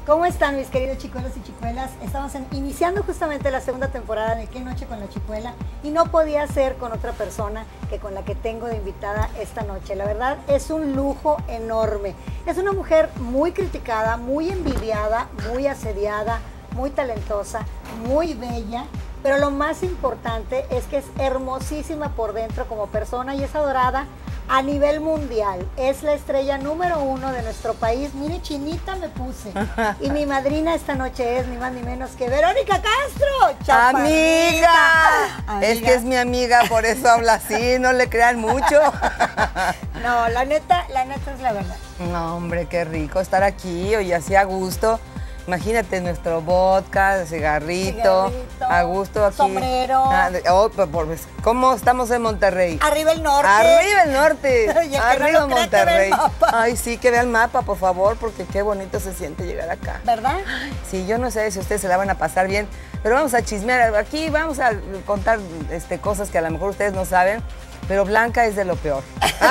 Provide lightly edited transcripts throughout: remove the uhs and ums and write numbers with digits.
¿Cómo están mis queridos chicuelos y chicuelas? Estamos iniciando justamente la segunda temporada de Qué Noche con la Chicuela y no podía ser con otra persona que con la que tengo de invitada esta noche. La verdad es un lujo enorme. Es una mujer muy criticada, muy envidiada, muy asediada, muy talentosa, muy bella, pero lo más importante es que es hermosísima por dentro como persona y es adorada a nivel mundial. Es la estrella número 1 de nuestro país. Mire, chinita me puse. Y mi madrina esta noche es ni más ni menos que Verónica Castro. ¡Amiga! Es que es mi amiga, por eso habla así, no le crean mucho. No, la neta es la verdad. No, hombre, qué rico estar aquí, oye, así a gusto. Imagínate nuestro vodka, cigarrito, a gusto aquí. Sombrero. Pues, ¿cómo estamos en Monterrey? Arriba el norte. Arriba el norte. Arriba no Monterrey. Ay, sí, que vea el mapa, por favor, porque qué bonito se siente llegar acá. ¿Verdad? Sí, yo no sé si ustedes se la van a pasar bien, pero vamos a chismear. Aquí vamos a contar cosas que a lo mejor ustedes no saben, pero Blanca es de lo peor.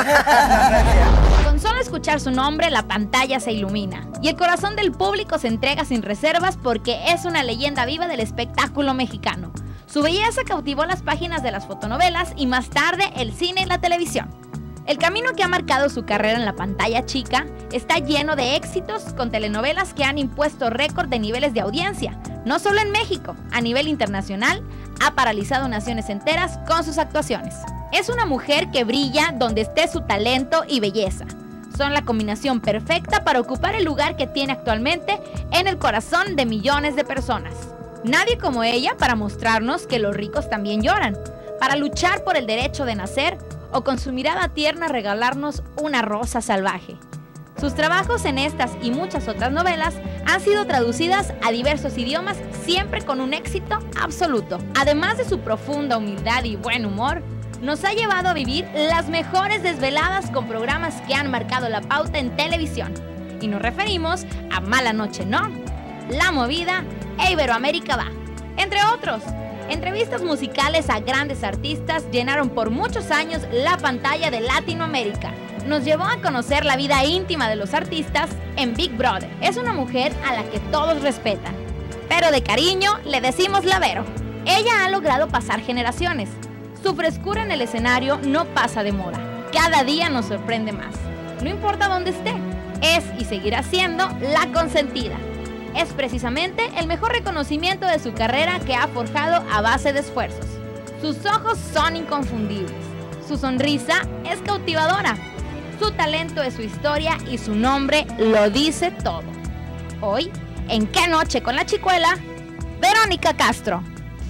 Con solo escuchar su nombre, la pantalla se ilumina y el corazón del público se entrega sin reservas porque es una leyenda viva del espectáculo mexicano. Su belleza cautivó las páginas de las fotonovelas y más tarde el cine y la televisión. El camino que ha marcado su carrera en la pantalla chica está lleno de éxitos con telenovelas que han impuesto récord de niveles de audiencia. No solo en México, a nivel internacional, ha paralizado naciones enteras con sus actuaciones. Es una mujer que brilla donde esté su talento y belleza. Son la combinación perfecta para ocupar el lugar que tiene actualmente en el corazón de millones de personas. Nadie como ella para mostrarnos que los ricos también lloran, para luchar por el derecho de nacer o con su mirada tierna regalarnos una rosa salvaje. Sus trabajos en estas y muchas otras novelas han sido traducidas a diversos idiomas, siempre con un éxito absoluto. Además de su profunda humildad y buen humor, nos ha llevado a vivir las mejores desveladas con programas que han marcado la pauta en televisión. Y nos referimos a Mala Noche No, La Movida e Iberoamérica Va, entre otros. Entrevistas musicales a grandes artistas llenaron por muchos años la pantalla de Latinoamérica. Nos llevó a conocer la vida íntima de los artistas en Big Brother. Es una mujer a la que todos respetan, pero de cariño le decimos la Vero. Ella ha logrado pasar generaciones. Su frescura en el escenario no pasa de moda. Cada día nos sorprende más. No importa dónde esté, es y seguirá siendo la consentida. Es precisamente el mejor reconocimiento de su carrera que ha forjado a base de esfuerzos. Sus ojos son inconfundibles. Su sonrisa es cautivadora. Su talento es su historia y su nombre lo dice todo. Hoy, en Qué Noche con la Chicuela, Verónica Castro.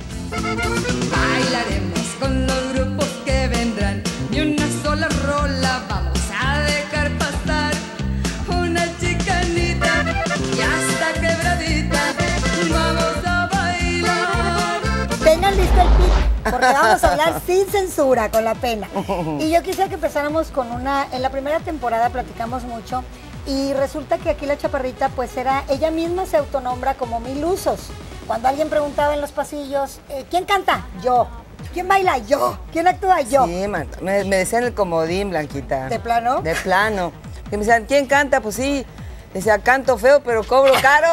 Bailaremos con los grupos que vendrán y una sola rola vamos a dejar pasar. Una chicanita y hasta quebradita vamos a bailar. Tengan listo el pic, porque vamos a hablar sin censura, con la pena. Y yo quisiera que empezáramos con en la primera temporada platicamos mucho y resulta que aquí la chaparrita pues ella misma se autonombra como Mil Usos. Cuando alguien preguntaba en los pasillos, ¿quién canta? Yo. ¿Quién baila? Yo. ¿Quién actúa? Yo. Sí, me decían el comodín, Blanquita. ¿De plano? De plano. Que me decían, ¿quién canta? Pues sí. Decía, canto feo, pero cobro caro.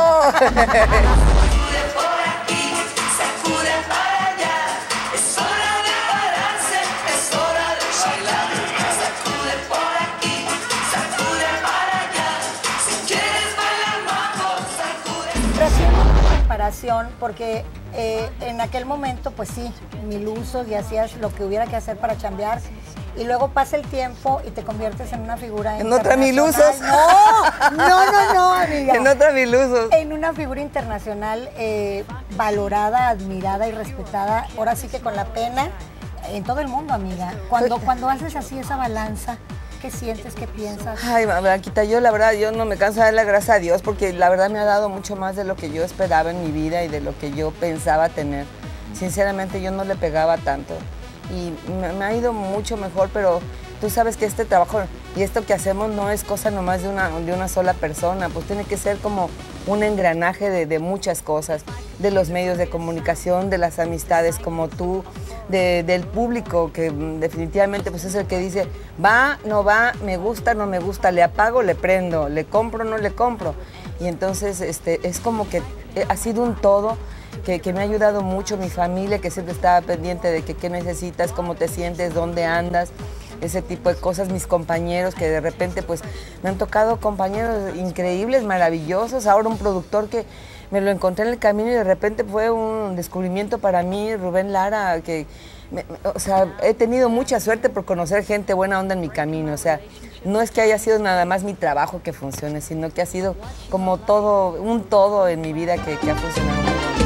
Porque en aquel momento, pues sí, Mil Usos y hacías lo que hubiera que hacer para chambear. Y luego pasa el tiempo y te conviertes en una figura ¿En otra Mil Usos? No, amiga. En otra Mil Usos. En una figura internacional valorada, admirada y respetada. Ahora sí que con la pena en todo el mundo, amiga. Cuando haces así esa balanza, ¿qué sientes? ¿Qué piensas? Ay, Blanquita, yo la verdad, yo no me canso de dar la gracia a Dios porque la verdad me ha dado mucho más de lo que yo esperaba en mi vida y de lo que yo pensaba tener. Sinceramente, yo no le pegaba tanto y me ha ido mucho mejor, pero tú sabes que este trabajo y esto que hacemos no es cosa nomás de una sola persona, pues tiene que ser como un engranaje de muchas cosas, de los medios de comunicación, de las amistades como tú, del público, que definitivamente pues es el que dice, va, no va, me gusta, no me gusta, le apago, le prendo, le compro, no le compro. Y entonces es como que ha sido un todo que me ha ayudado mucho, mi familia, que siempre estaba pendiente de que qué necesitas, cómo te sientes, dónde andas, ese tipo de cosas, mis compañeros, que de repente pues me han tocado compañeros increíbles, maravillosos, ahora un productor que me lo encontré en el camino y de repente fue un descubrimiento para mí, Rubén Lara, que o sea, he tenido mucha suerte por conocer gente buena onda en mi camino, o sea, no es que haya sido nada más mi trabajo que funcione, sino que ha sido como todo, un todo en mi vida que ha funcionado muy bien.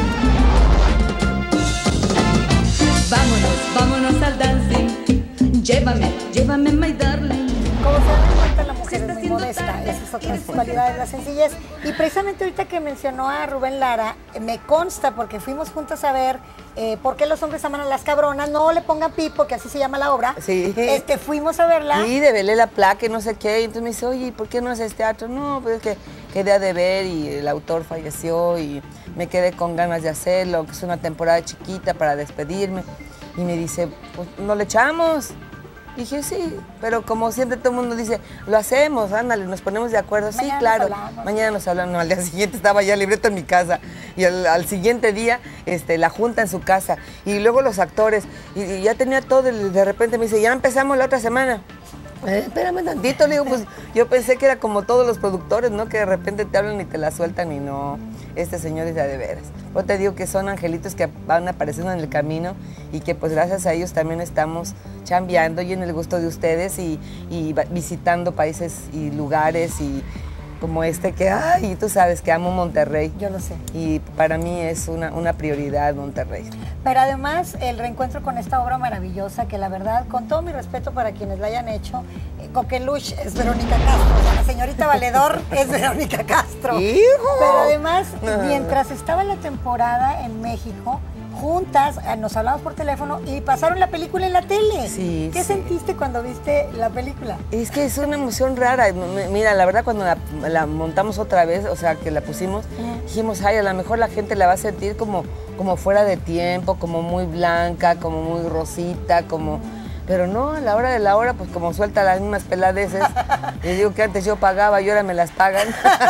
Vámonos al dancing. Llévame, my darling. Como se dan cuenta, la mujer es muy modesta, esa es otra de sus cualidades, la sencillez. Y precisamente ahorita que mencionó a Rubén Lara, me consta, porque fuimos juntos a ver por qué los hombres aman a las cabronas, no le pongan pi, porque así se llama la obra. Sí. Fuimos a verla. Sí, develé la placa y no sé qué, y entonces me dice, oye, ¿por qué no haces teatro? No, pues es que quedé a deber y el autor falleció y me quedé con ganas de hacerlo, que es una temporada chiquita para despedirme. Y me dice, pues no le echamos. Dije, sí, pero como siempre todo el mundo dice, lo hacemos, ándale, nos ponemos de acuerdo. Sí, claro, mañana nos hablamos. No, al día siguiente estaba ya libreto en mi casa y al siguiente día la junta en su casa y luego los actores y ya tenía todo y de repente me dice, ya empezamos la otra semana. Espérame tantito, le digo, pues yo pensé que era como todos los productores, ¿no? Que de repente te hablan y te la sueltan y no, este señor es de veras. Yo te digo que son angelitos que van apareciendo en el camino y que pues gracias a ellos también estamos chambeando y en el gusto de ustedes y visitando países y lugares y como que, ay, tú sabes que amo Monterrey. Yo lo sé. Y para mí es una prioridad Monterrey. Pero además el reencuentro con esta obra maravillosa que la verdad, con todo mi respeto para quienes la hayan hecho, Coqueluche es Verónica Castro, o sea, la señorita Valedor es Verónica Castro. ¡Hijo! Pero además, mientras estaba la temporada en México, juntas, nos hablamos por teléfono y pasaron la película en la tele. Sí, ¿Qué sentiste cuando viste la película? Es que es una emoción rara. Mira, la verdad cuando la montamos otra vez, o sea, que la pusimos, dijimos, ay, a lo mejor la gente la va a sentir como fuera de tiempo, como muy blanca, como muy rosita, como... Pero no, a la hora de la hora, pues como suelta las mismas peladeces. Les digo que antes yo pagaba y ahora me las pagan.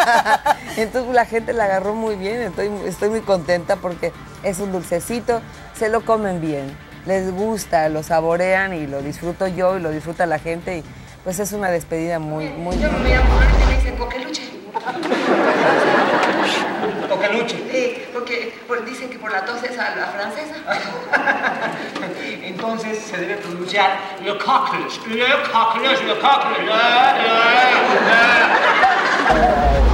Entonces la gente la agarró muy bien, estoy muy contenta porque es un dulcecito, se lo comen bien, les gusta, lo saborean y lo disfruto yo y lo disfruta la gente y pues es una despedida muy... Yo me llamo y me dicen Coqueluche. Coqueluche. Sí, porque dicen que por la tos es a la francesa. Entonces se debe pronunciar le coqueluche, le coqueluche, le coqueluche.